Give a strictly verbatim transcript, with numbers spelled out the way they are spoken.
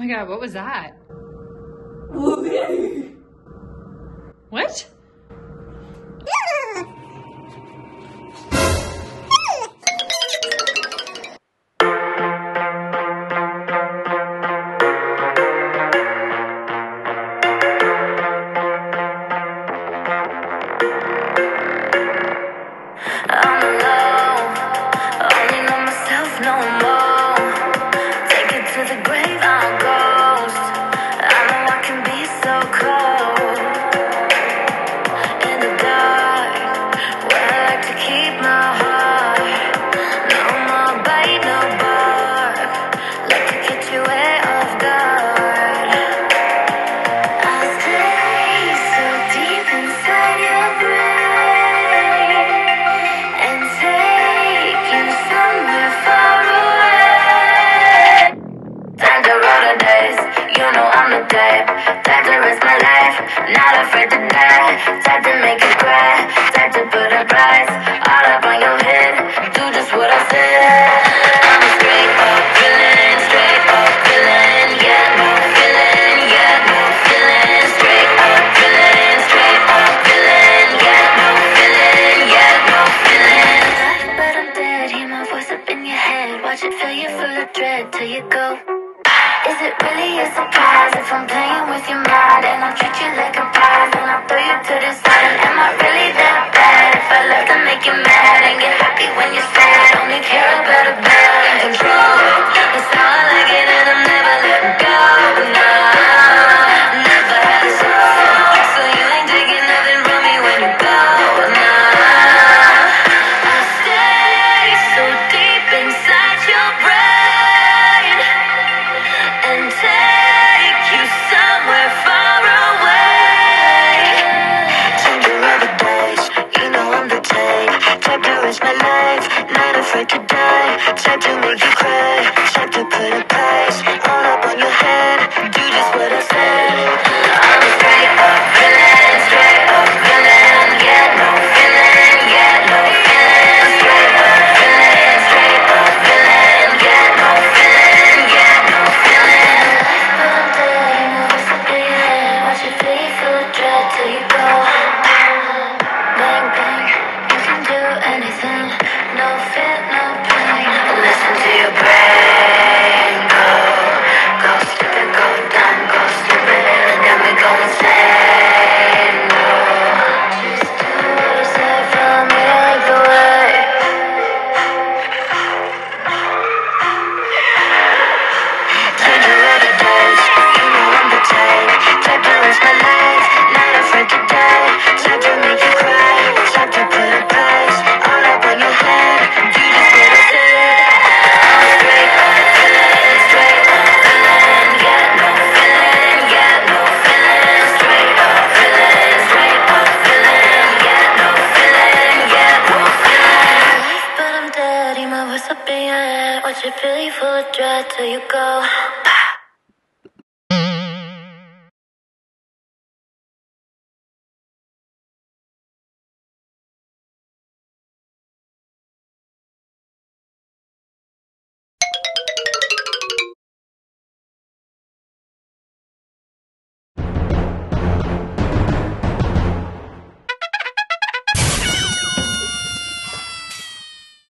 God, what was that? What? I'm alone, only know myself no more. Take it to the grave, I'm a ghost. I know I can be so cold. In the dark, where I like to keep my heart. No more bite, no bark. Like to get you way off guard. I stay so deep inside your brain and take you somewhere far away. Time to roll the dice, you know I'm the type. Time to risk my life, not afraid to die. Time to make you cry, time to put a price all up on your head. Do just what I said. I'm a straight up villain, straight up villain. Yeah, no villain, yeah, no villain. Straight up villain, straight up villain. Yeah, no villain, yeah, no villain. But I'm dead, hear my voice up in your head. Watch it fill you full of dread till you go. Is it really a surprise if I'm playing with your mind and I treat you like a prize and I throw you to the side? Am I really that bad if I love to make you mad and get happy when you're sad? Only care about a bad in control. That's how I like it and I'm never letting go. No, never had a soul, so you ain't taking nothing from me when you go. No, I stay so deep inside your brain and take you somewhere far away. Time to roll the dice, you know I'm the type. Time to risk my life, not afraid to die. Time to make you cry, time to put a price all up on your head. Do just what I said. I'm a straight up villain, straight up villain. Yeah, no villain, yeah, no villain. Straight up villain, straight up villain. Yeah, no villain, yeah, no villain. But I'm dead, you know what's up in your head. Watch it fill you full of dread till you go. Bang, bang, you can do anything. No fear, no pain. Listen to your brain. Go, go stupid, go dumb, go stupid. Got me going insane. No, just do what I say, follow me like the way. Time to roll the dice, you know I'm the type. Time to risk my life, not afraid to die. Time to make you cry, time to put a price all up on your head. Do just what I said. I'm a straight up villain, straight up villain. Yeah, no villain, yeah, no villain. Straight up villain, straight up villain. Yeah, no villain, yeah, no villain. But I'm dead, hear my voice up in your head. Watch it fill you full of dread till you go.